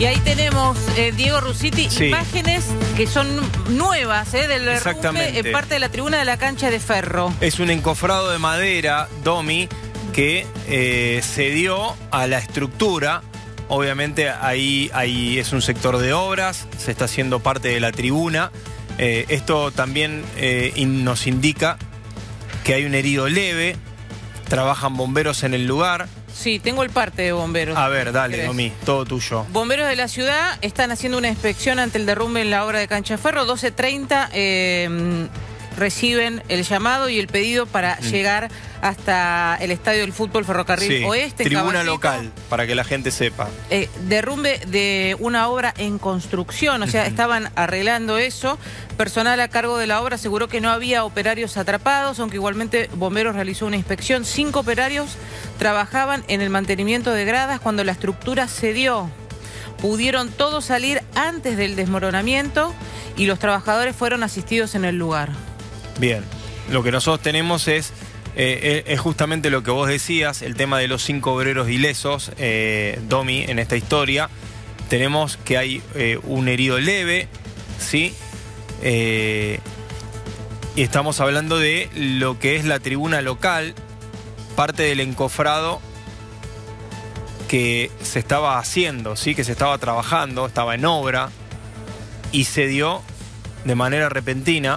Y ahí tenemos, Diego Rusiti, sí, imágenes que son nuevas del derrumbe en parte de la tribuna de la cancha de Ferro. Es un encofrado de madera, Domi, que se dio a la estructura. Obviamente ahí es un sector de obras, se está haciendo parte de la tribuna. Esto también nos indica que hay un herido leve, trabajan bomberos en el lugar. Sí, tengo el parte de bomberos. A ver, dale, Domi, todo tuyo. Bomberos de la ciudad están haciendo una inspección ante el derrumbe en la obra de Cancha de Ferro. 12:30 reciben el llamado y el pedido para llegar hasta el estadio del fútbol Ferrocarril Oeste. Tribuna Caballito, local, para que la gente sepa. Derrumbe de una obra en construcción, o sea, estaban arreglando eso. Personal a cargo de la obra aseguró que no había operarios atrapados, aunque igualmente Bomberos realizó una inspección. 5 operarios trabajaban en el mantenimiento de gradas cuando la estructura cedió. Pudieron todos salir antes del desmoronamiento y los trabajadores fueron asistidos en el lugar. Bien, lo que nosotros tenemos es justamente lo que vos decías, el tema de los 5 obreros ilesos, Domi, en esta historia. Tenemos que hay un herido leve, ¿sí? Y estamos hablando de lo que es la tribuna local, parte del encofrado que se estaba haciendo, ¿sí? Que se estaba trabajando, estaba en obra y se dio de manera repentina.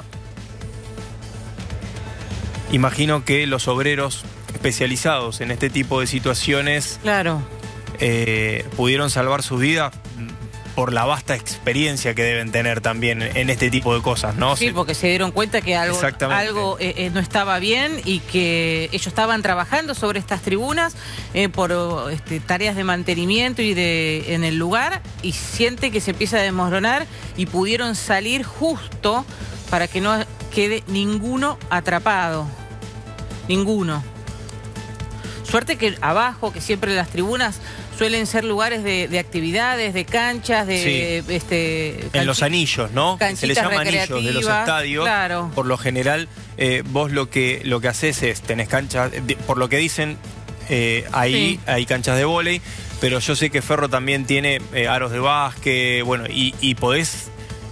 Imagino que los obreros especializados en este tipo de situaciones, claro, pudieron salvar sus vidas por la vasta experiencia que deben tener también en este tipo de cosas, ¿no? Sí, porque se dieron cuenta que algo no estaba bien y que ellos estaban trabajando sobre estas tribunas por tareas de mantenimiento y en el lugar, y siente que se empieza a desmoronar y pudieron salir justo para que no quede ninguno atrapado. Ninguno. Suerte que abajo, que siempre las tribunas suelen ser lugares de actividades, de canchas, de... en los anillos, ¿no? Se les llama anillos de los estadios. Claro. Por lo general, vos lo que haces es, tenés canchas, por lo que dicen, ahí hay canchas de vóley, pero yo sé que Ferro también tiene aros de básquet, bueno, y podés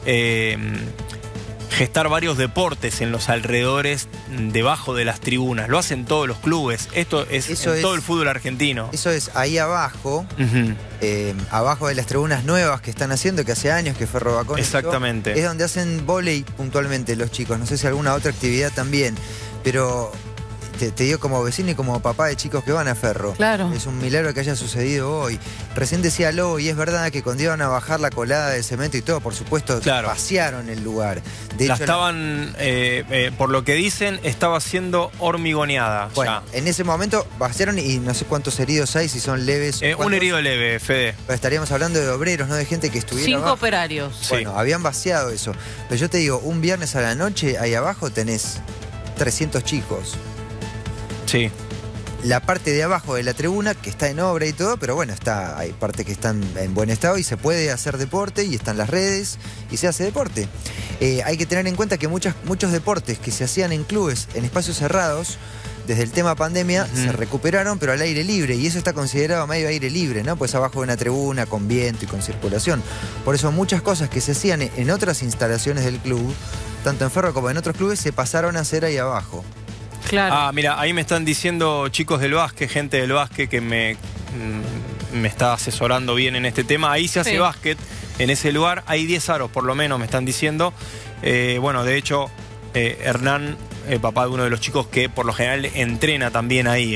gestar varios deportes en los alrededores, debajo de las tribunas. Lo hacen todos los clubes. Esto es todo el fútbol argentino. Eso es ahí abajo, abajo de las tribunas nuevas que están haciendo, que hace años que Ferro va con exactamente. Es donde hacen vóley puntualmente los chicos. No sé si alguna otra actividad también, pero te digo como vecino y como papá de chicos que van a Ferro. Claro. Es un milagro que haya sucedido hoy. Recién decía Lobo, y es verdad que cuando iban a bajar la colada de cemento y todo, por supuesto, vaciaron el lugar. De hecho, estaban, por lo que dicen, estaba siendo hormigoneada. Bueno, en ese momento vaciaron y no sé cuántos heridos hay, si son leves. Un herido leve, Fede. Pero estaríamos hablando de obreros, no de gente que estuviera 5 abajo. operarios. Bueno, habían vaciado eso. Pero yo te digo, un viernes a la noche, ahí abajo tenés 300 chicos. Sí. La parte de abajo de la tribuna, que está en obra y todo, pero bueno, hay partes que están en buen estado y se puede hacer deporte y están las redes y se hace deporte. Hay que tener en cuenta que muchos deportes que se hacían en clubes, en espacios cerrados, desde el tema pandemia, se recuperaron, pero al aire libre, y eso está considerado medio aire libre, ¿no? Pues abajo de una tribuna, con viento y con circulación. Por eso muchas cosas que se hacían en otras instalaciones del club, tanto en Ferro como en otros clubes, se pasaron a hacer ahí abajo. Claro. Ah, mira, ahí me están diciendo chicos del básquet, gente del básquet que me está asesorando bien en este tema. Ahí se hace básquet, en ese lugar. Hay 10 aros, por lo menos, me están diciendo. Bueno, de hecho, Hernán, papá de uno de los chicos que por lo general entrena también ahí,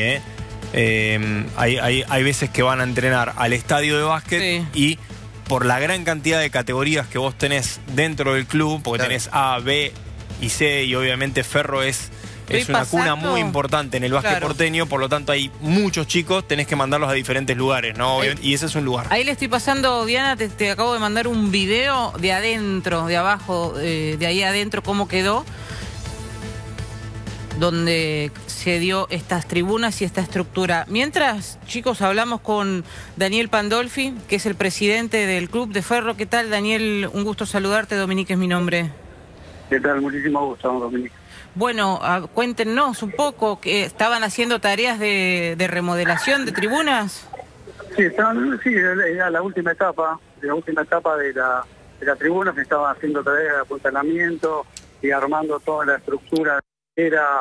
hay veces que van a entrenar al estadio de básquet y por la gran cantidad de categorías que vos tenés dentro del club, porque tenés A, B y C, y obviamente Ferro es una cuna muy importante en el básquet porteño, por lo tanto hay muchos chicos, tenés que mandarlos a diferentes lugares, ¿no? Y ese es un lugar. Ahí le estoy pasando, Diana, te acabo de mandar un video de adentro, de abajo, de ahí adentro, cómo quedó, donde se dio estas tribunas y esta estructura. Mientras, chicos, hablamos con Daniel Pandolfi, que es el presidente del club de Ferro. ¿Qué tal, Daniel? Un gusto saludarte. Dominique es mi nombre. ¿Qué tal? Muchísimo gusto, Dominique. Bueno, cuéntenos un poco, que estaban haciendo tareas de remodelación de tribunas. Sí, era la última etapa de la tribuna. Se estaba haciendo tareas de apuntalamiento y armando toda la estructura era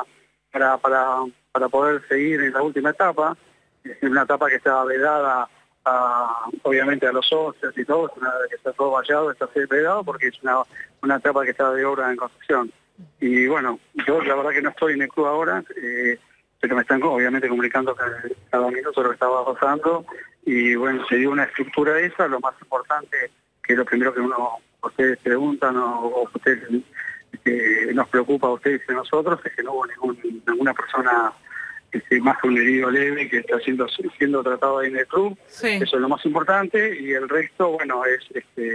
para poder seguir en la última etapa. Es una etapa que estaba vedada obviamente a los socios y todo, que está todo vallado, está vedado porque es una etapa que está de obra en construcción. Y bueno, yo la verdad que no estoy en el club ahora, pero me están obviamente comunicando cada minuto lo que estaba pasando. Y bueno, se dio una estructura esa. Lo más importante, que es lo primero que ustedes preguntan o ustedes nos preocupa a ustedes y a nosotros, es que no hubo ninguna persona más que un herido leve que está siendo tratado ahí en el club. Sí. Eso es lo más importante, y el resto, bueno, es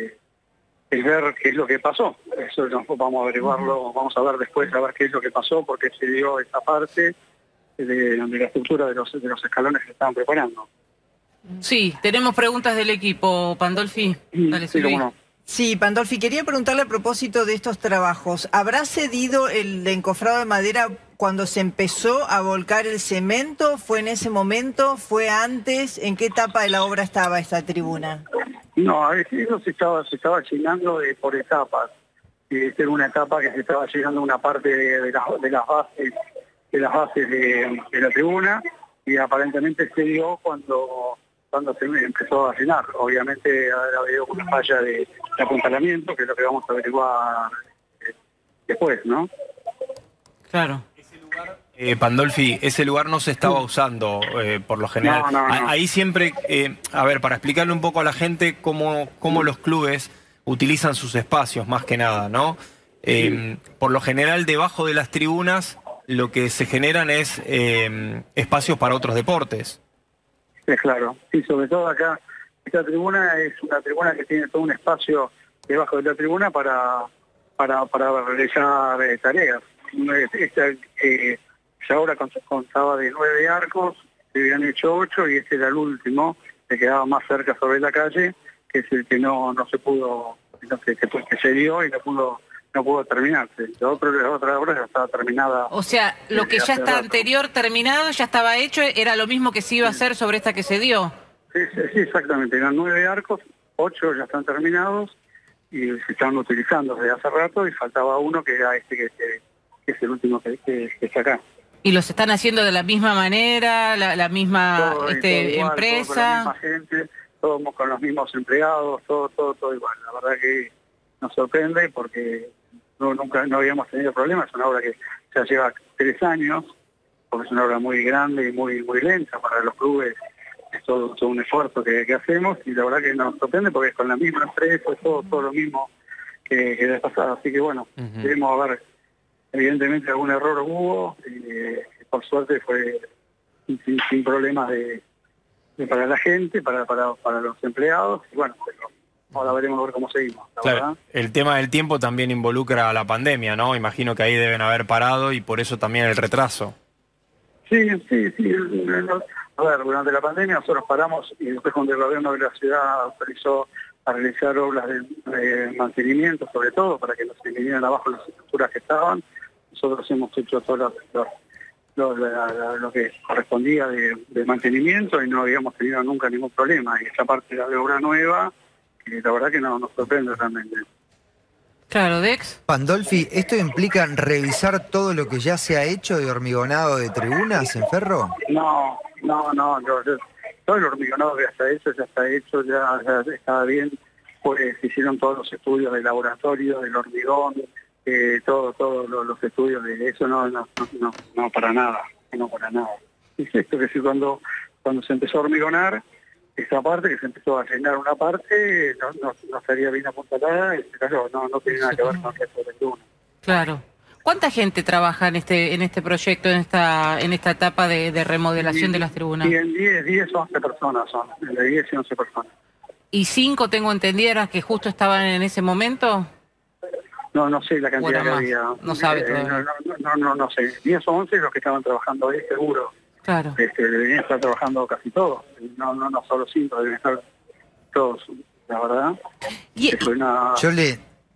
ver qué es lo que pasó. Eso vamos a averiguarlo, vamos a ver después, a ver qué es lo que pasó, porque se dio esa parte de la estructura de los escalones que estaban preparando. Sí, tenemos preguntas del equipo, Pandolfi. Dale, sí, cómo no. Sí, Pandolfi, quería preguntarle a propósito de estos trabajos. ¿Habrá cedido el encofrado de madera cuando se empezó a volcar el cemento? ¿Fue en ese momento? ¿Fue antes? ¿En qué etapa de la obra estaba esta tribuna? No, eso se estaba llenando por etapas. Esta era una etapa que se estaba llenando una parte de las bases de la tribuna, y aparentemente se dio cuando se empezó a llenar. Obviamente ha habido una falla de apuntalamiento, que es lo que vamos a averiguar después, ¿no? Claro. Pandolfi, ese lugar no se estaba usando por lo general. No. Ahí siempre, a ver, para explicarle un poco a la gente cómo los clubes utilizan sus espacios, más que nada, ¿no? Por lo general, debajo de las tribunas, lo que se generan es espacios para otros deportes. Es claro, sí, sobre todo acá, esta tribuna es una tribuna que tiene todo un espacio debajo de la tribuna para realizar tareas. Ya ahora contaba de 9 arcos, se habían hecho 8 y este era el último, que quedaba más cerca sobre la calle, que es el que no se pudo, que se dio y no pudo terminarse. La otra obra ya estaba terminada. O sea, lo que ya está anterior terminado, ya estaba hecho, era lo mismo que se iba a hacer sobre esta que se dio. Sí, exactamente. Eran 9 arcos, 8 ya están terminados y se están utilizando desde hace rato, y faltaba uno que era que es el último que está acá. ¿Y los están haciendo de la misma manera, la misma todo igual, empresa? Todo con la misma gente, todos con los mismos empleados, todo igual. La verdad que nos sorprende porque nunca habíamos tenido problemas. Es una obra que ya lleva 3 años, porque es una obra muy grande y muy lenta para los clubes. Es todo un esfuerzo que hacemos, y la verdad que nos sorprende porque es con la misma empresa, todo lo mismo que la pasada. Así que bueno, debemos ver, evidentemente algún error hubo, por suerte fue sin problemas para la gente, para los empleados, y bueno, pero ahora veremos a ver cómo seguimos. Claro, el tema del tiempo también involucra a la pandemia, ¿no? Imagino que ahí deben haber parado y por eso también el retraso. Sí. A ver, durante la pandemia nosotros paramos, y después cuando el gobierno de la ciudad autorizó a realizar obras de mantenimiento, sobre todo, para que no se vinieran abajo las estructuras que estaban, nosotros hemos hecho todo lo que correspondía de mantenimiento, y no habíamos tenido nunca ningún problema. Y esta parte de obra nueva, que la verdad que nos sorprende realmente. Claro, Dex. Pandolfi, ¿esto implica revisar todo lo que ya se ha hecho de hormigonado de tribunas en Ferro? No, todo el hormigonado que ya está hecho, ya está bien. Pues se hicieron todos los estudios de laboratorio, del hormigón, todos los estudios de eso, no para nada, Es esto que si cuando se empezó a hormigonar, esa parte que se empezó a llenar una parte, no estaría bien apuntalada, y se cayó, no tiene nada que ver con el resto de la tribuna. Claro. ¿Cuánta gente trabaja en este proyecto, en esta etapa de remodelación de las tribunas? 10 o 11 personas son, entre 10 y 11 personas. ¿Y 5 tengo entendidas que justo estaban en ese momento? No sé la cantidad que había. No sabe todavía. No sé. 10 o 11 los que estaban trabajando ahí, seguro. Claro. Deberían estar trabajando casi todos. No solo 5, deben estar todos, la verdad. Y... Yo le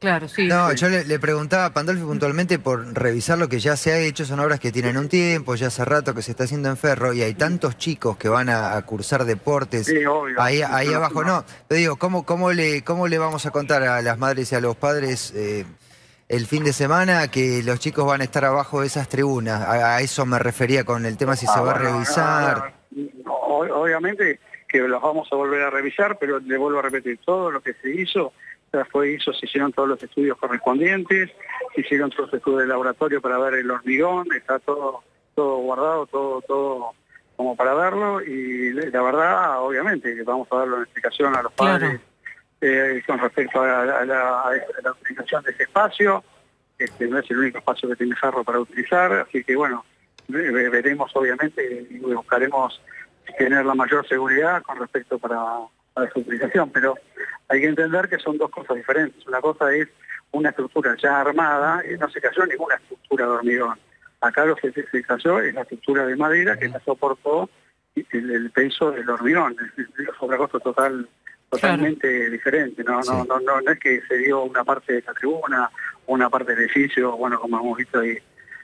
Claro, sí. No, yo le preguntaba a Pandolfi puntualmente por revisar lo que ya se ha hecho. Son obras que tienen un tiempo, ya hace rato que se está haciendo en Ferro, y hay tantos chicos que van a cursar deportes. Sí, obvio. Ahí abajo no. Te digo, ¿cómo le vamos a contar a las madres y a los padres el fin de semana que los chicos van a estar abajo de esas tribunas? A eso me refería con el tema si se va a revisar. Obviamente que los vamos a volver a revisar, pero le vuelvo a repetir, todo lo que se hizo, se hicieron todos los estudios correspondientes, se hicieron todos los estudios de laboratorio para ver el hormigón, está todo guardado, todo como para verlo, y la verdad, obviamente, que vamos a darle una explicación a los padres con respecto a la utilización de ese espacio. No es el único espacio que tiene Ferro para utilizar, así que bueno, veremos obviamente y buscaremos tener la mayor seguridad con respecto a su utilización, pero hay que entender que son dos cosas diferentes. Una cosa es una estructura ya armada, y no se cayó ninguna estructura de hormigón. Acá lo que se cayó es la estructura de madera que la soportó el peso del hormigón. Es otra cosa totalmente diferente. No es que se dio una parte de la tribuna, una parte del edificio, bueno, como hemos visto ahí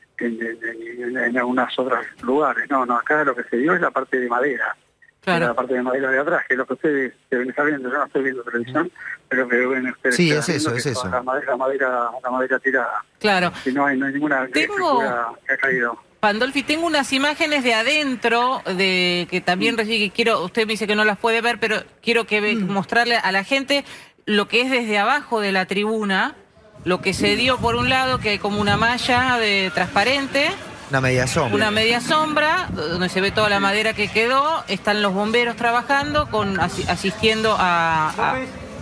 en algunos otros lugares. No, acá lo que se dio es la parte de madera. Claro. La parte de madera de atrás, que es lo que ustedes deben estar viendo. Yo no estoy viendo televisión, pero que ven ustedes. Sí, es eso. La madera tirada. Claro. Si no hay ninguna estructura que ha caído. Pandolfi, tengo unas imágenes de adentro que también quiero, usted me dice que no las puede ver, pero quiero mostrarle a la gente lo que es desde abajo de la tribuna, lo que se dio por un lado, que hay como una malla transparente. Una media sombra. Una media sombra, donde se ve toda la madera que quedó. Están los bomberos trabajando, asistiendo a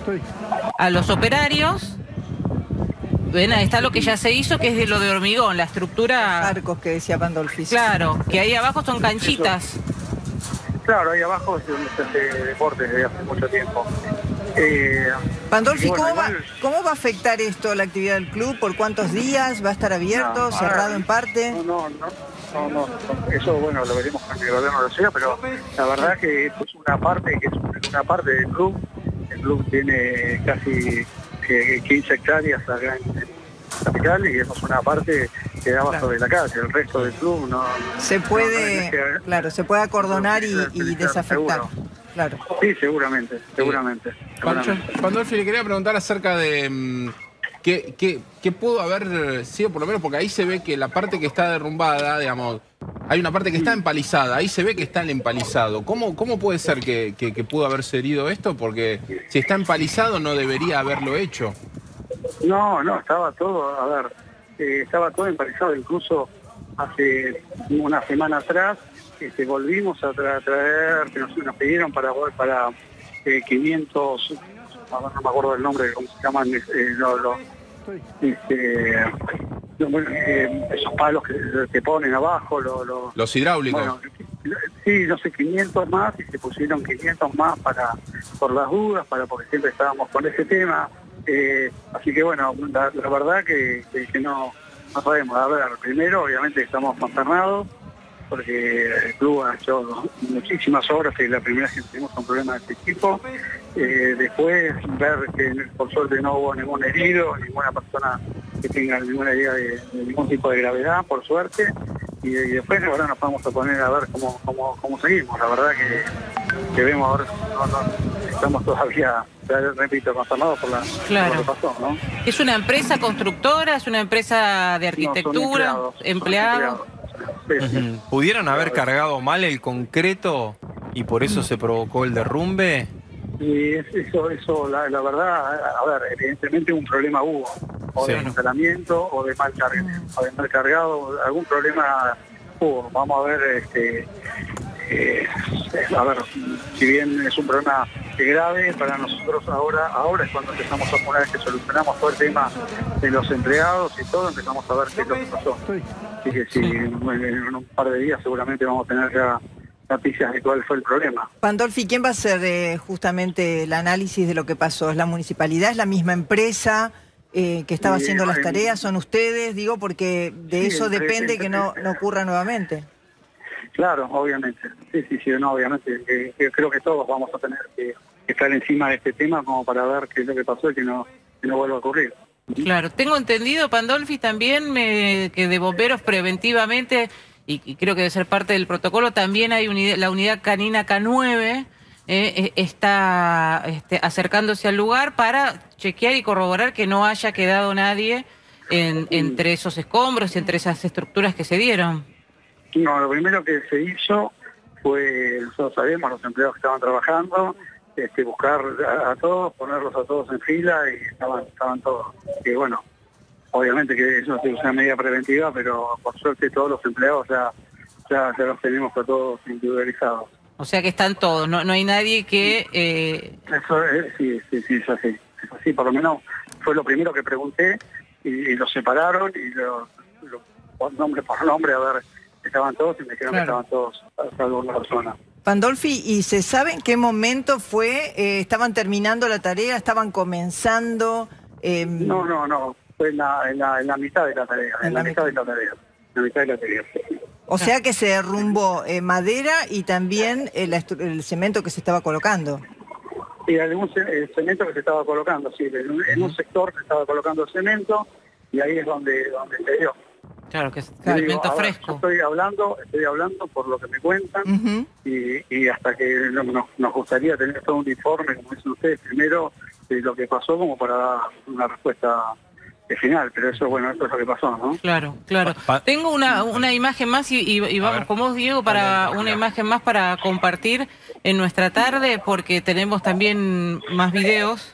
los operarios. Ven, ahí está lo que ya se hizo, que es de lo de hormigón, la estructura... Los arcos que decía Pandolfi. Claro, que ahí abajo son canchitas. Claro, ahí abajo es donde se hace deporte desde hace mucho tiempo. Pandolfi, ¿cómo va a afectar esto la actividad del club? ¿Por cuántos días? ¿Va a estar abierto, cerrado en parte? No. Eso, bueno, lo veremos con el gobierno de la ciudad, pero la verdad que esto es una parte del club. El club tiene casi 15 hectáreas acá en la capital y eso es una parte que da abajo de la calle. El resto del club no... Se puede, se puede acordonar y desafectar. Claro. Sí, seguramente. Pandolfi, le quería preguntar acerca de qué pudo haber sido, por lo menos, porque ahí se ve que la parte que está derrumbada, digamos, hay una parte que está empalizada, ahí se ve que está el empalizado. ¿Cómo puede ser que pudo haberse herido esto? Porque si está empalizado no debería haberlo hecho. No, estaba todo, estaba todo empalizado, incluso hace una semana atrás volvimos a traer, que nos pidieron para 500, no me acuerdo el nombre, cómo se llaman, esos palos que ponen abajo, los hidráulicos. Bueno, sí, no sé, 500 más, y se pusieron 500 más por las dudas, porque siempre estábamos con ese tema. Así que bueno, la verdad que no sabemos. A ver, primero obviamente estamos consternados porque el club ha hecho muchísimas obras y la primera vez que tuvimos un problema de este tipo. Después ver que por suerte no hubo ningún herido, ninguna persona que tenga ninguna herida de ningún tipo de gravedad, por suerte. Y después ahora nos vamos a poner a ver cómo seguimos. La verdad que vemos ahora, estamos todavía, repito, consternados por lo que pasó, ¿no? ¿Es una empresa constructora? ¿Es una empresa de arquitectura? No, ¿Empleados? Sí. ¿Pudieron haber cargado mal el concreto y por eso se provocó el derrumbe? Y eso la verdad, evidentemente un problema hubo, o de instalamiento, o de mal cargado, algún problema hubo. Vamos a ver, si bien es un problema grave para nosotros ahora es cuando empezamos a una vez que solucionamos todo el tema de los empleados y todo, empezamos a ver qué es lo que pasó. Así que en un par de días seguramente vamos a tener ya noticias de cuál fue el problema. Pandolfi, ¿quién va a hacer justamente el análisis de lo que pasó? ¿Es la municipalidad? ¿Es la misma empresa que estaba haciendo las tareas? ¿Son ustedes? Digo, porque de eso depende que no ocurra nuevamente. Claro, obviamente. Sí, obviamente. Creo que todos vamos a tener que estar encima de este tema como para ver qué es lo que pasó y que no vuelva a ocurrir. Claro, tengo entendido, Pandolfi, también que de bomberos preventivamente, y creo que debe ser parte del protocolo, también hay la unidad canina K9, está acercándose al lugar para chequear y corroborar que no haya quedado nadie entre esos escombros y entre esas estructuras que se dieron. No, lo primero que se hizo fue, nosotros sabemos, los empleados que estaban trabajando, buscar a todos, ponerlos a todos en fila y estaban todos. Y bueno, obviamente que eso es una medida preventiva, pero por suerte todos los empleados ya los tenemos a todos individualizados. O sea que están todos, no hay nadie que... Eso sí, es así. Es así, por lo menos fue lo primero que pregunté y los separaron y nombre por nombre, a ver, estaban todos y me dijeron que estaban todos hasta alguna persona. Pandolfi, ¿y se sabe en qué momento fue? ¿Estaban terminando la tarea? ¿Estaban comenzando? No, fue en la mitad de la tarea, en la mitad de la tarea. O sea que se derrumbó madera y también el cemento que se estaba colocando. Y el cemento que se estaba colocando, sí, en un sector se estaba colocando el cemento y ahí es donde se dio. Claro, que es cemento fresco. Estoy hablando por lo que me cuentan y hasta que nos gustaría tener todo un informe, como dicen ustedes, primero de lo que pasó como para dar una respuesta final, pero eso es lo que pasó, ¿no? Claro. Tengo una imagen más y vamos con vos, Diego, para una imagen más para compartir en nuestra tarde, porque tenemos también más videos.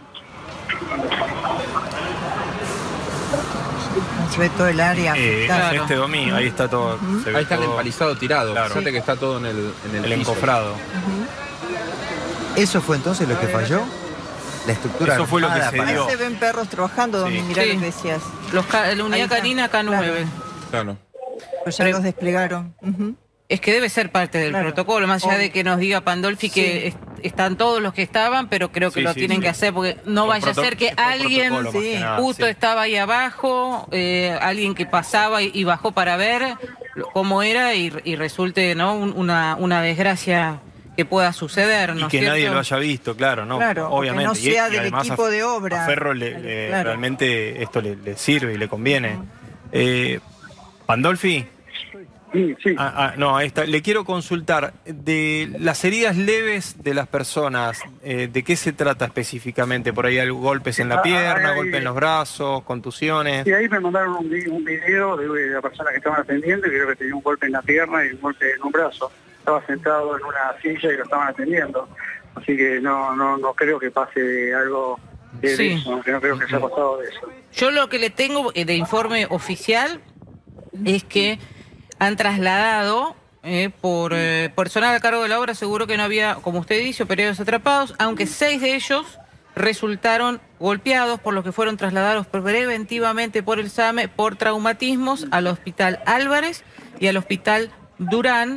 Se ve todo el área. Claro. Domingo, ahí está todo. Ahí está el empalizado tirado. Claro. Fíjate que está todo en el encofrado. ¿Eso fue entonces lo que falló? La estructura. Eso fue lo que se Ahí dio. se ven perros trabajando, Domi, mirá lo que decías. La unidad canina K9. Claro. Pues ya los desplegaron. Es que debe ser parte del protocolo, más allá de que nos diga Pandolfi que están todos los que estaban, pero creo que lo tienen que hacer, porque no vaya a ser que alguien justo estaba ahí abajo, alguien que pasaba y bajó para ver cómo era y resulte, ¿no?, una desgracia que pueda suceder, ¿no? Y que nadie lo haya visto, claro, ¿no? Obviamente. No sea del equipo de obra. A Ferro realmente esto le sirve y le conviene. Pandolfi. Sí. No, ahí está. Le quiero consultar, de las heridas leves de las personas, ¿de qué se trata específicamente? ¿Por ahí hay golpes en la pierna, golpes en los brazos, contusiones? Y ahí me mandaron un video de la persona que estaban atendiendo y creo que tenía un golpe en la pierna y un golpe en un brazo. Estaba sentado en una silla y lo estaban atendiendo. Así que no creo que pase algo de eso, que no creo que haya pasado de eso. Yo lo que le tengo de informe oficial es que han trasladado por personal a cargo de la obra, seguro que no había, como usted dice, operarios atrapados, aunque 6 de ellos resultaron golpeados, por lo que fueron trasladados preventivamente por el SAME por traumatismos al Hospital Álvarez y al Hospital Durán.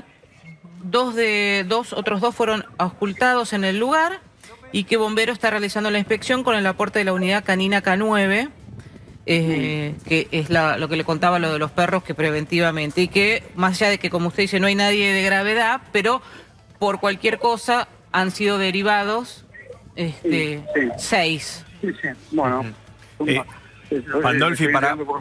Otros dos fueron auscultados en el lugar y que Bombero está realizando la inspección con el aporte de la unidad canina K9, que es lo que le contaba, lo de los perros, que preventivamente, y que más allá de que, como usted dice, no hay nadie de gravedad, pero por cualquier cosa han sido derivados 6. Sí, bueno. Pandolfi,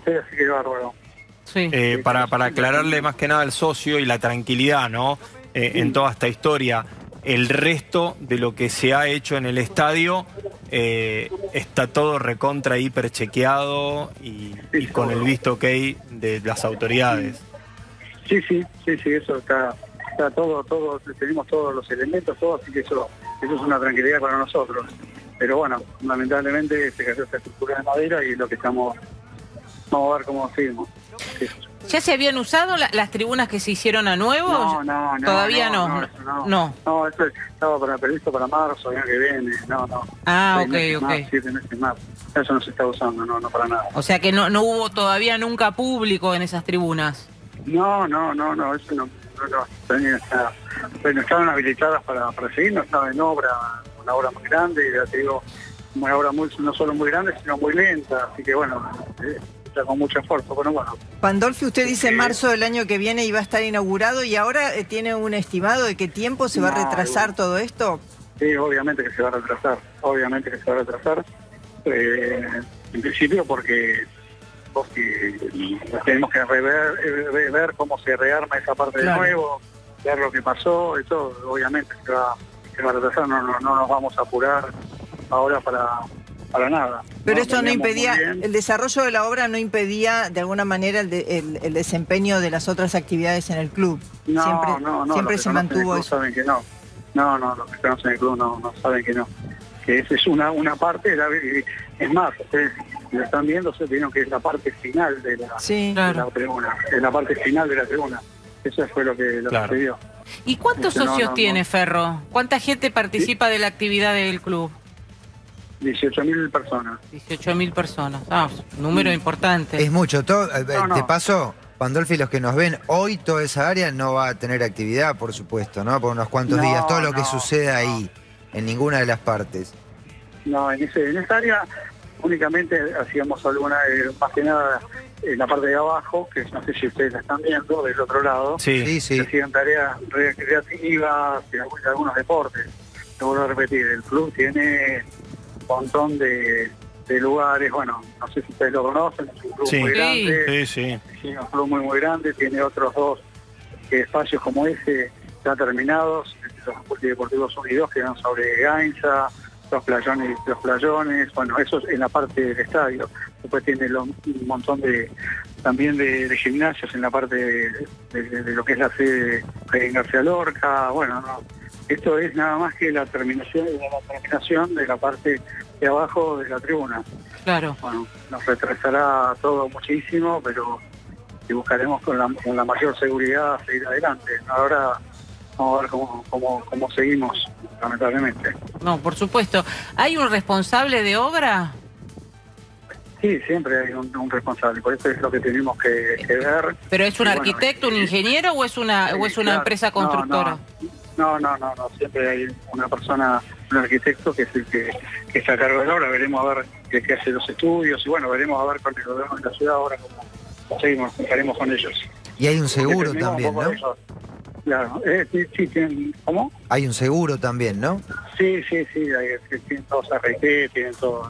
para aclararle más que nada al socio y la tranquilidad, ¿no? En toda esta historia, el resto de lo que se ha hecho en el estadio está todo recontra hiper chequeado y con el visto ok de las autoridades. Sí, eso está todo, tenemos todos los elementos, todo, así que eso es una tranquilidad para nosotros. Pero bueno, lamentablemente se cayó esta estructura de madera y es lo que vamos a ver cómo seguimos. Sí. ¿Ya se habían usado las tribunas que se hicieron a nuevo? No. ¿Todavía no? No, esto estaba previsto para marzo, el año que viene, no. Ah, ok. 7 meses más. Eso no se está usando, no para nada. O sea que no hubo todavía nunca público en esas tribunas. No, eso no estaban habilitadas para seguir, no estaba en obra, una obra muy grande, y ya te digo, una obra no solo muy grande, sino muy lenta, así que bueno, con mucho esfuerzo, pero bueno. Pandolfi, usted dice en marzo del año que viene iba a estar inaugurado y ahora tiene un estimado de qué tiempo se va a retrasar todo esto. Sí, obviamente que se va a retrasar, En principio porque tenemos que ver cómo se rearma esa parte de nuevo, ver lo que pasó, eso obviamente se va a retrasar, no nos vamos a apurar ahora para nada. Pero esto no impedía, el desarrollo de la obra no impedía de alguna manera el desempeño de las otras actividades en el club. Siempre se mantuvo eso. Saben que no. No, los que conocen el club no saben que no. Que esa es una parte, es más, ustedes lo están viendo, se vieron que es la parte final de la tribuna, es la parte final de la tribuna. Eso fue lo que se vio. ¿Y cuántos socios tiene Ferro? ¿Cuánta gente participa de la actividad del club? 18.000 personas. 18.000 personas. Número importante. Es mucho. De paso, Pandolfi, los que nos ven hoy, toda esa área no va a tener actividad, por supuesto, ¿no? Por unos cuantos días, todo lo que sucede ahí, en ninguna de las partes. No, en esa área únicamente hacíamos alguna, más que nada, en la parte de abajo, que no sé si ustedes la están viendo, del otro lado. Sí. Hacían tareas recreativas y algunos deportes. Te vuelvo a repetir, el club tiene un montón de lugares, bueno, no sé si ustedes lo conocen, es un club muy grande. Sí, un club muy grande, tiene otros 2 espacios como ese ya terminados, los Deportivos Unidos que van sobre Gainza, los playones, bueno, eso es en la parte del estadio. Después tiene un montón también de gimnasios en la parte de lo que es la sede en García Lorca. Bueno, esto es nada más que la terminación de la parte de abajo de la tribuna. Claro. Bueno, nos retrasará todo muchísimo, pero buscaremos con la mayor seguridad seguir adelante. Ahora vamos a ver cómo seguimos, lamentablemente. No, por supuesto. ¿Hay un responsable de obra? Sí, siempre hay un responsable, por eso es lo que tenemos que ver. ¿Pero es un arquitecto, un ingeniero o es una empresa constructora? No, siempre hay una persona, un arquitecto que es el que está a cargo de la obra. Veremos a ver qué hace los estudios y bueno, veremos a ver con el gobierno de la ciudad ahora cómo seguimos, estaremos con ellos. Y hay un seguro también, ¿no? Claro, sí, ¿cómo? Hay un seguro también, ¿no? Sí, tienen todos RT, tienen todo,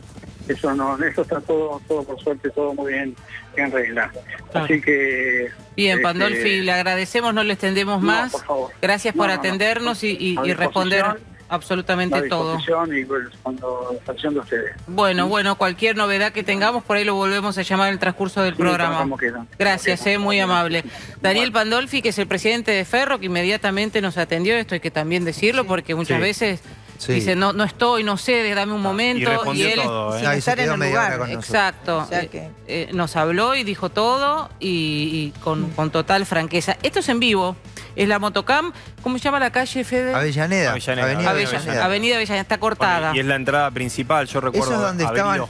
eso está todo por suerte, todo muy bien en regla. Claro. Así que... Bien, Pandolfi, le agradecemos, no le extendemos más. Por favor. Gracias por atendernos y responder absolutamente todo. Y cuando estación de ustedes. Bueno, cualquier novedad que tengamos, por ahí lo volvemos a llamar en el transcurso del programa. Gracias, muy amable. Daniel Pandolfi, que es el presidente de Ferro, que inmediatamente nos atendió, esto hay que también decirlo, porque muchas veces... dice, no estoy, no sé, dame un momento. Y él, todo, sin estar en el lugar. Exacto. O sea que... nos habló y dijo todo y con total franqueza. Esto es en vivo. Es la Motocam. ¿Cómo se llama la calle, Fede? Avenida Avellaneda, está cortada. Bueno, y es la entrada principal, yo recuerdo. Eso es donde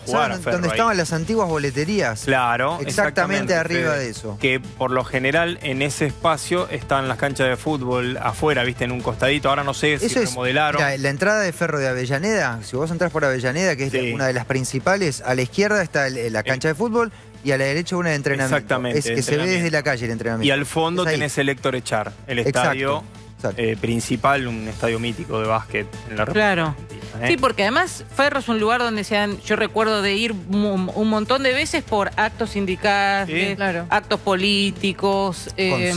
estaban las antiguas boleterías. Claro, exactamente arriba de eso. Que por lo general en ese espacio están las canchas de fútbol afuera, viste, en un costadito. Ahora no sé si remodelaron. Mira, la entrada de Ferro de Avellaneda, si vos entras por Avellaneda, que es una de las principales, a la izquierda está la cancha de fútbol y a la derecha una de entrenamiento. Exactamente. Es que se ve desde la calle el entrenamiento. Y al fondo tenés el Héctor Echar, el estadio principal, un estadio mítico de básquet en la República Argentina, Sí, porque además Ferro es un lugar donde yo recuerdo de ir un montón de veces por actos sindicales, actos políticos,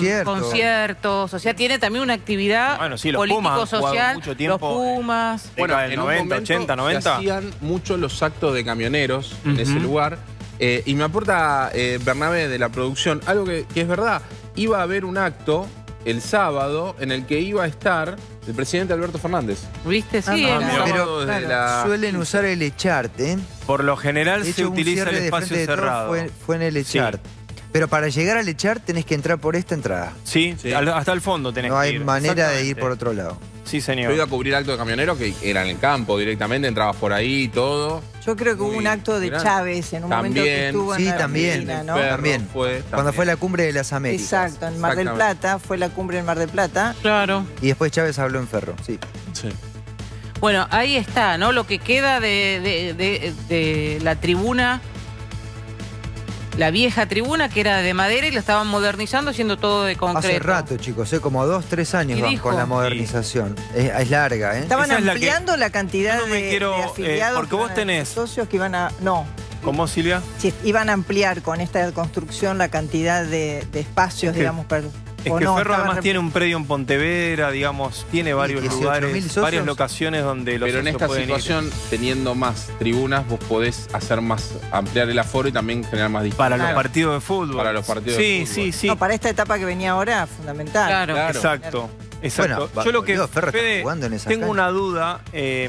conciertos, o sea, tiene también una actividad político-social. Mucho tiempo, los Pumas. Bueno, en 90, 80, 90. Se hacían mucho los actos de camioneros en ese lugar. Y me aporta Bernabé de la producción, algo que es verdad. Iba a haber un acto el sábado en el que iba a estar el presidente Alberto Fernández. ¿Viste? Sí, pero suelen usar el Echart, ¿eh? Por lo general se utiliza el espacio cerrado. Fue en el Echart. Pero para llegar al Echart tenés que entrar por esta entrada. Sí. Hasta el fondo tenés que ir. No hay manera de ir por otro lado. Sí, señor. Yo iba a cubrir acto de camionero que era en el campo directamente, entrabas por ahí y todo. Yo creo que hubo un acto de Chávez en un momento que estuvo en la Argentina, ¿no? También. Cuando fue la cumbre de las Américas. Exacto, en Mar del Plata, fue la cumbre en Mar del Plata. Claro. Y después Chávez habló en Ferro, sí. Bueno, ahí está, ¿no? Lo que queda de la tribuna la vieja tribuna que era de madera y la estaban modernizando haciendo todo de concreto. Hace rato, chicos, como 2, 3 años van con la modernización. Es larga, ¿eh? Estaban ampliando la cantidad de afiliados. Porque vos tenés socios que iban a... No. ¿Cómo, Silvia? Sí, iban a ampliar con esta construcción la cantidad de espacios, digamos, para... Es que Ferro además tiene un predio en Pontevedra, digamos, tiene varios lugares, varias locaciones donde los Pero en esta situación, teniendo más tribunas, vos podés hacer más, ampliar el aforo y también generar más distancia. Para los partidos de fútbol. Para los partidos de fútbol. Sí. No, para esta etapa que venía ahora, fundamental. Claro. Exacto. Bueno, yo lo que Fede, tengo una duda,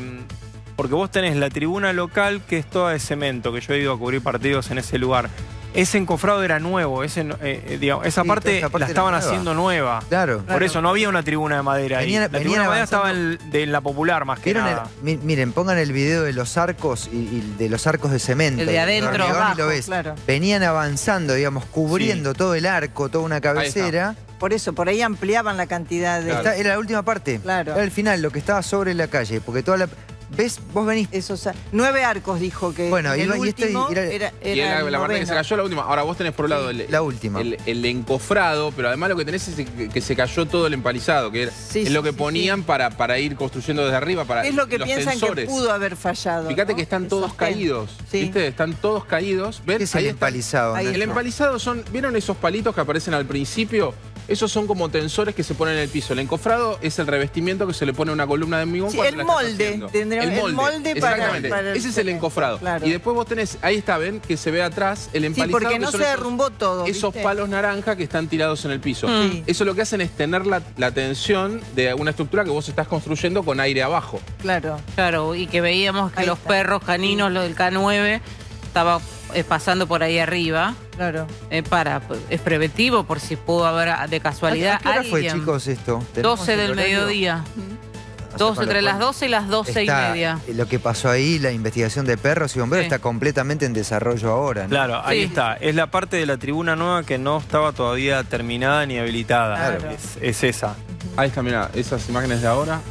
porque vos tenés la tribuna local que es toda de cemento, que yo he ido a cubrir partidos en ese lugar. Ese encofrado era nuevo, digamos, esa parte la estaban haciendo nueva. Claro. Por eso no había una tribuna de madera ahí. La tribuna de madera estaba en la popular más que nada. Miren, pongan el video de los arcos y de los arcos de cemento. El de adentro, abajo, lo ves. Claro. Venían avanzando, digamos, cubriendo todo el arco, toda una cabecera. Por eso, por ahí ampliaban la cantidad de... Era la última parte. Claro. Era el final, lo que estaba sobre la calle, porque toda la... ¿Ves? Vos venís... Esos 9 arcos dijo que bueno, el último era la parte que se cayó la última. Ahora vos tenés por un lado la última. El encofrado, pero además lo que tenés es que se cayó todo el empalizado, que es lo que ponían para ir construyendo desde arriba. Es lo que piensan que pudo haber fallado. Fíjate que están todos caídos. ¿Viste? Están todos caídos. ¿Ven? ¿Qué es el empalizado? El empalizado son... ¿Vieron esos palitos que aparecen al principio? Esos son como tensores que se ponen en el piso. El encofrado es el revestimiento que se le pone a una columna de hormigón. El molde. El molde para ese es el encofrado. Claro. Y después vos tenés, ahí está, ven, que se ve atrás el empalizado. Sí, porque no se derrumbó todo. Esos palos naranja que están tirados en el piso. Eso lo que hacen es tener la tensión de una estructura que vos estás construyendo con aire abajo. Claro. Claro, y que veíamos que los perros caninos, lo del K9, estaba pasando por ahí arriba. Claro. Es preventivo por si pudo haber de casualidad. ¿A qué hora fue, chicos, esto? 12 del mediodía. Entre las 12 y las 12:30. Lo que pasó ahí, la investigación de perros y bomberos, está completamente en desarrollo ahora, ¿no? Claro, ahí está. Es la parte de la tribuna nueva que no estaba todavía terminada ni habilitada. Claro. Es esa. Ahí está, mira, esas imágenes de ahora.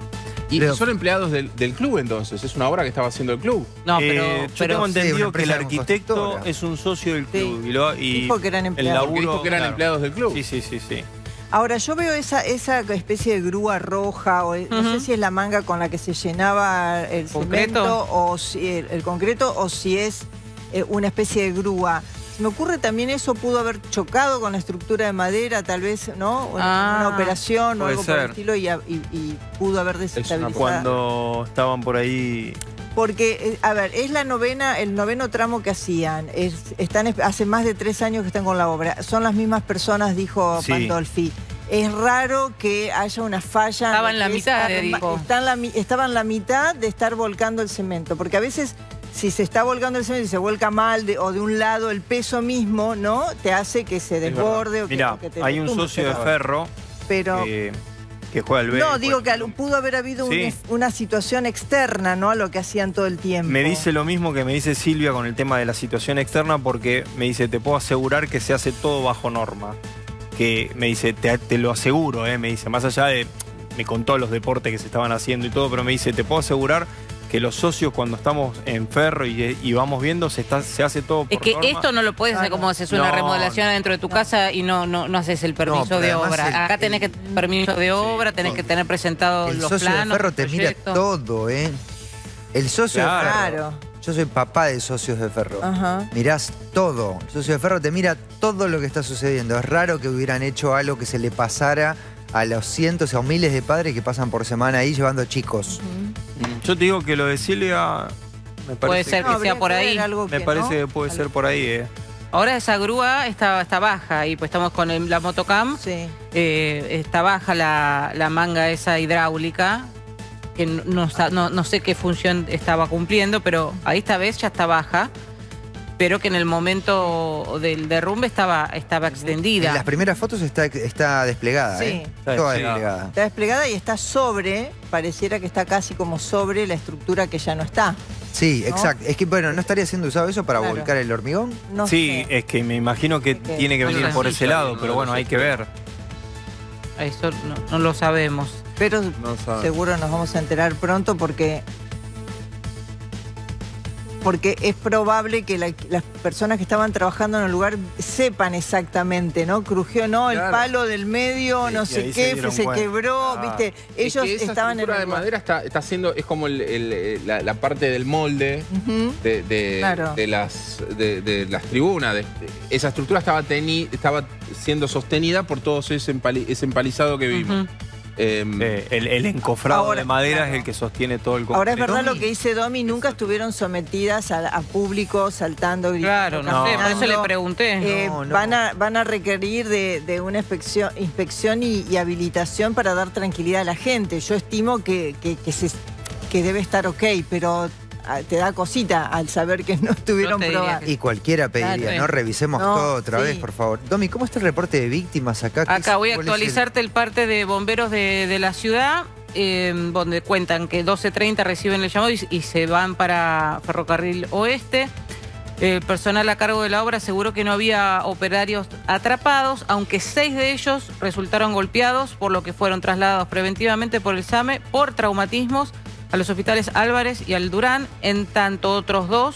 Y son empleados del club, entonces. Es una obra que estaba haciendo el club. No, pero yo tengo entendido que el arquitecto es un socio del club. Y dijo que eran empleados. Dijo que eran empleados del club. Sí. Ahora, yo veo esa especie de grúa roja, o no sé si es la manga con la que se llenaba el cemento, o si el concreto, o si es una especie de grúa. Se me ocurre también eso pudo haber chocado con la estructura de madera, tal vez, ¿no? Una operación o algo por el estilo y pudo haber desestabilizado. Cuando estaban por ahí... Porque, a ver, es el noveno tramo que hacían. Hace más de 3 años que están con la obra. Son las mismas personas, dijo Pandolfi. Es raro que haya una falla. Estaba en la mitad, dijo. Estaba en la mitad de estar volcando el cemento. Porque a veces, si se está volcando el cemento y se vuelca mal o de un lado, el peso mismo, ¿no? Te hace que se desborde. Mirá, hay un socio de Ferro que juega al B. No, digo que pudo haber habido una situación externa, ¿no? A lo que hacían todo el tiempo. Me dice lo mismo que me dice Silvia con el tema de la situación externa, porque me dice, te puedo asegurar que se hace todo bajo norma. Que me dice, te lo aseguro, me dice, más allá de, me contó los deportes que se estaban haciendo y todo, pero me dice, te puedo asegurar que los socios cuando estamos en Ferro y vamos viendo se hace todo por norma. Esto no lo puedes hacer como haces una remodelación dentro de tu casa y no haces el permiso de obra. Acá tenés que tener permiso de obra, tenés que tener presentados los planos. El socio de Ferro te mira todo, El socio de Ferro. Yo soy papá de socios de Ferro. Mirás todo. El socio de Ferro te mira todo lo que está sucediendo. Es raro que hubieran hecho algo que se le pasara a los cientos o miles de padres que pasan por semana ahí llevando chicos. Yo te digo que lo de Silvia me parece puede ser que sea por ahí. Me parece que puede ser por ahí. Ahora esa grúa está baja y pues estamos con la motocam. Está baja la manga esa hidráulica, que no sé qué función estaba cumpliendo, pero ahí esta vez ya está baja. Pero que en el momento del derrumbe estaba extendida. En las primeras fotos está desplegada, Toda desplegada. Está desplegada y está pareciera que está casi como sobre la estructura que ya no está. Sí, ¿no? Exacto. Es que, bueno, ¿no estaría siendo usado eso para volcar el hormigón? No sé. Es que me imagino que tiene que venir por ese lado, pero bueno, hay que ver. Eso no lo sabemos. Pero seguro nos vamos a enterar pronto porque... porque es probable que las personas que estaban trabajando en el lugar sepan exactamente, ¿no? Crujió, ¿no? El palo del medio, no sé qué, se quebró, ¿viste? Ellos estaban en el de madera está haciendo, es como la parte del molde de las tribunas. Esa estructura estaba siendo sostenida por todo ese empalizado que vimos. El encofrado de madera es el que sostiene todo el complejo. Ahora es verdad lo que dice Domi, nunca estuvieron sometidas a público saltando, gritando. Claro, no sé, por eso le pregunté. Van a requerir de una inspección y habilitación para dar tranquilidad a la gente. Yo estimo que debe estar ok, pero te da cosita al saber que no estuvieron probadas. Y cualquiera pediría, ¿no? Revisemos todo otra vez, por favor. Domi, ¿cómo está el reporte de víctimas acá? Acá voy a actualizarte el parte de bomberos de la ciudad, donde cuentan que 12:30 reciben el llamado y se van para Ferrocarril Oeste. El personal a cargo de la obra aseguró que no había operarios atrapados, aunque 6 de ellos resultaron golpeados, por lo que fueron trasladados preventivamente por el SAME por traumatismos a los hospitales Álvarez y al Durán, en tanto otros 2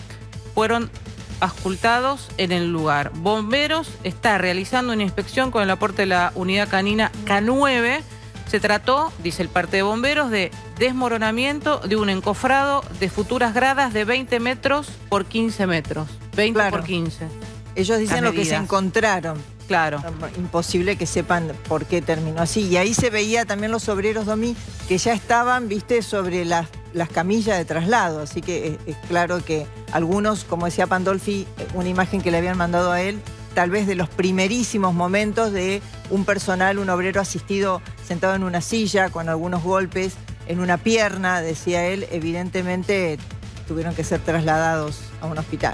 fueron auscultados en el lugar. Bomberos está realizando una inspección con el aporte de la unidad canina K9. Se trató, dice el parte de bomberos, de desmoronamiento de un encofrado de futuras gradas de 20 metros por 15 metros. 20 por 15. Ellos dicen lo que se encontraron. Claro. Imposible que sepan por qué terminó así. Y ahí se veía también los obreros, Domi, que ya estaban, viste, sobre las camillas de traslado. Así que es claro que algunos, como decía Pandolfi, una imagen que le habían mandado a él, tal vez de los primerísimos momentos de un personal, un obrero asistido sentado en una silla, con algunos golpes en una pierna, decía él, evidentemente tuvieron que ser trasladados a un hospital.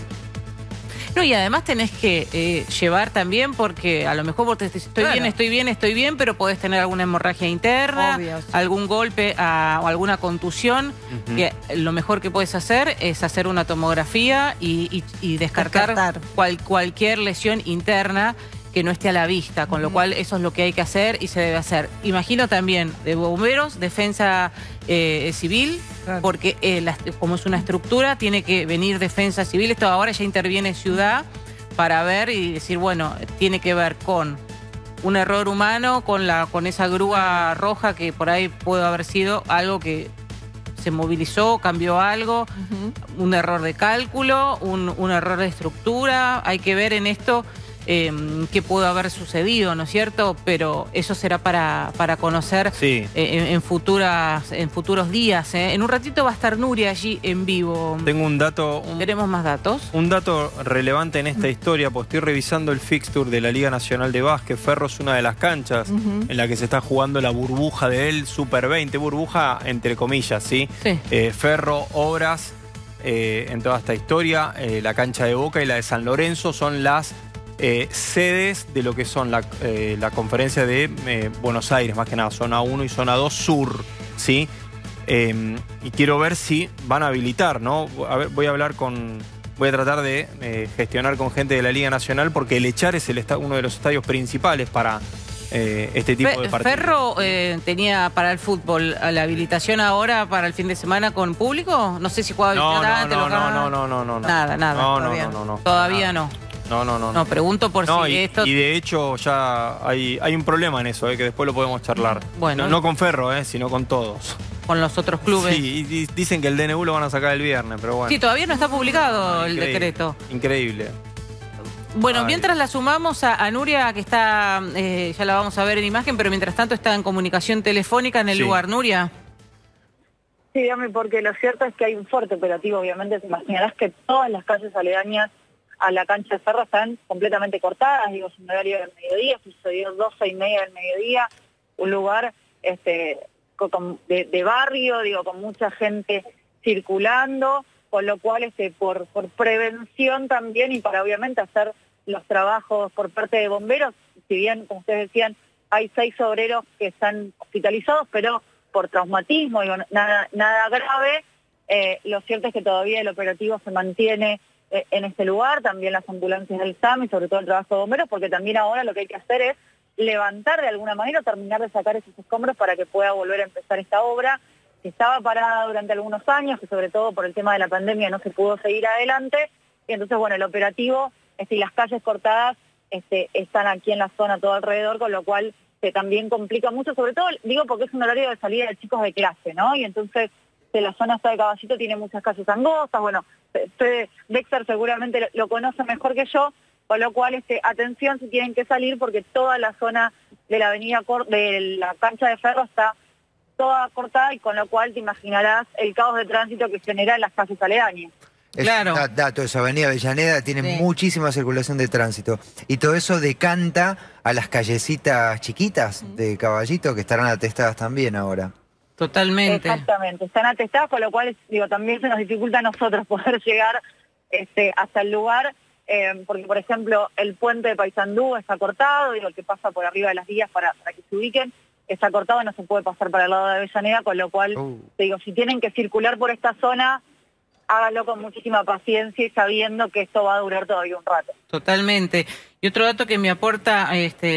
No, y además tenés que llevar también, porque a lo mejor vos te decís, estoy bien, pero podés tener alguna hemorragia interna, algún golpe o alguna contusión, que lo mejor que puedes hacer es hacer una tomografía y descartar cualquier lesión interna que no esté a la vista, con lo cual eso es lo que hay que hacer y se debe hacer. Imagino también de bomberos, defensa civil, porque como es una estructura, tiene que venir defensa civil. Esto ahora ya interviene ciudad para ver y decir, bueno, tiene que ver con un error humano, con esa grúa roja que por ahí puede haber sido algo que se movilizó, cambió algo, un error de cálculo, un error de estructura. Hay que ver en esto qué pudo haber sucedido, ¿no es cierto? Pero eso será para conocer en futuros días. En un ratito va a estar Nuria allí en vivo. Tengo un dato. ¿Tenemos más datos? Un dato relevante en esta historia, pues estoy revisando el fixture de la Liga Nacional de Básquet. Ferro es una de las canchas en la que se está jugando la burbuja del Super 20. Burbuja entre comillas, ¿sí? Ferro, Obras, en toda esta historia. La cancha de Boca y la de San Lorenzo son las sedes de lo que son la conferencia de Buenos Aires, más que nada, zona 1 y zona 2 sur, ¿sí? Y quiero ver si van a habilitar, ¿no? A ver, voy a tratar de gestionar con gente de la Liga Nacional, porque el Echar es uno de los estadios principales para este tipo de partidos. ¿Ferro tenía para el fútbol la habilitación ahora para el fin de semana con público? No sé si jugaba visitante. No. Nada. Todavía no. No, pregunto por si esto... Y de hecho ya hay un problema en eso, que después lo podemos charlar. Bueno. No con Ferro, sino con todos. Con los otros clubes. Sí, y dicen que el DNU lo van a sacar el viernes, pero bueno. Sí, todavía no está publicado el decreto. Increíble. Bueno, mientras la sumamos a Nuria, que está, ya la vamos a ver en imagen, pero mientras tanto está en comunicación telefónica en el lugar. Nuria. Sí, dígame, porque lo cierto es que hay un fuerte operativo, obviamente. Te imaginarás que todas las calles aledañas a la cancha de Ferro están completamente cortadas, digo, es un horario del mediodía, sucedió 12:30 del mediodía, un lugar de barrio, digo, con mucha gente circulando, con lo cual por prevención también y para obviamente hacer los trabajos por parte de bomberos, si bien, como ustedes decían, hay 6 obreros que están hospitalizados, pero por traumatismo, digo, nada grave, lo cierto es que todavía el operativo se mantiene en este lugar, también las ambulancias del SAM y sobre todo el trabajo de bomberos, porque también ahora lo que hay que hacer es levantar de alguna manera, terminar de sacar esos escombros para que pueda volver a empezar esta obra. que estaba parada durante algunos años, que sobre todo por el tema de la pandemia no se pudo seguir adelante, y entonces, bueno, el operativo y las calles cortadas están aquí en la zona todo alrededor, con lo cual se también complica mucho, sobre todo, digo, porque es un horario de salida de chicos de clase, ¿no? Y entonces la zona esta de Caballito tiene muchas calles angostas, bueno, Dexter seguramente lo conoce mejor que yo, con lo cual, atención si tienen que salir, porque toda la zona de la avenida, de la cancha de Ferro está toda cortada, y con lo cual te imaginarás el caos de tránsito que genera en las calles aledañas. Claro. Dato, esa avenida Avellaneda tiene muchísima circulación de tránsito. Y todo eso decanta a las callecitas chiquitas de Caballito, que estarán atestadas también ahora. Totalmente. Exactamente, están atestadas, con lo cual, digo, también se nos dificulta a nosotros poder llegar hasta el lugar, porque, por ejemplo, el puente de Paysandú está cortado, digo, el que pasa por arriba de las vías para que se ubiquen, está cortado, no se puede pasar para el lado de Avellaneda, con lo cual, digo, si tienen que circular por esta zona, háganlo con muchísima paciencia y sabiendo que esto va a durar todavía un rato. Totalmente. Y otro dato que me aporta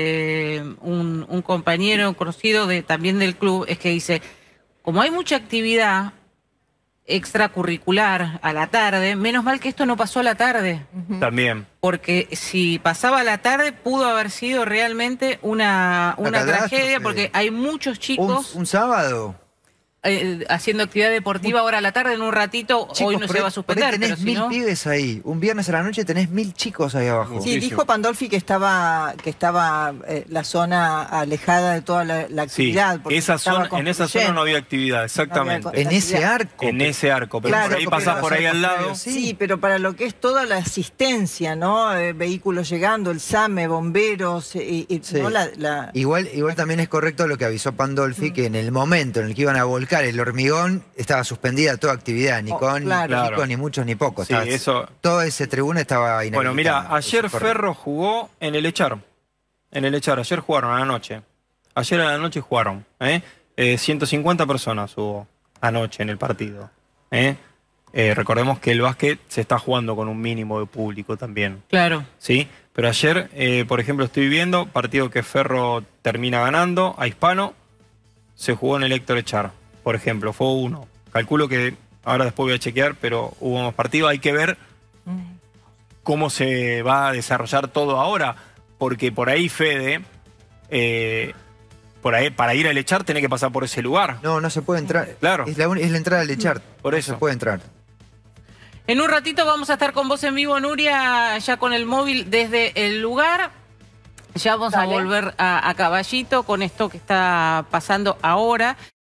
un compañero conocido también del club es que dice, como hay mucha actividad extracurricular a la tarde, menos mal que esto no pasó a la tarde. También. Porque si pasaba a la tarde pudo haber sido realmente una tragedia, porque hay muchos chicos... Un sábado... haciendo actividad deportiva ahora a la tarde, en un ratito. Chicos, hoy no se va a suspender, tenés pero 1000 pibes ahí. Un viernes a la noche tenés 1000 chicos ahí abajo. Sí, dijo Pandolfi que estaba la zona alejada de toda la actividad. Sí, en esa zona no había actividad, exactamente. En ese arco. En ese arco, pero claro, por ahí pasás por ahí al lado. Sí, pero para lo que es toda la asistencia, ¿no? Vehículos llegando, el SAME, bomberos, ¿no? Igual también es correcto lo que avisó Pandolfi, que en el momento en el que iban a volcar el Hormigón estaba suspendida toda actividad, ni chicos, ni muchos, ni pocos. Sí, toda esa tribuna estaba inhabilitada. Bueno, mira, ayer Ferro jugó en el Echar. Ayer jugaron a la noche. Ayer a la noche jugaron. 150 personas hubo anoche en el partido. Recordemos que el básquet se está jugando con un mínimo de público también. Claro. ¿Sí? Pero ayer, por ejemplo, estoy viendo partido que Ferro termina ganando a Hispano, se jugó en el Héctor Echar. Por ejemplo, fue 1. Calculo que ahora después voy a chequear, pero hubo más partidos. Hay que ver cómo se va a desarrollar todo ahora, porque por ahí, Fede, por ahí, para ir al Echar tenés que pasar por ese lugar. No se puede entrar. Claro. Es la entrada al Echar. Por eso. No se puede entrar. En un ratito vamos a estar con vos en vivo, Nuria, ya con el móvil desde el lugar. Ya vamos a volver a Caballito con esto que está pasando ahora.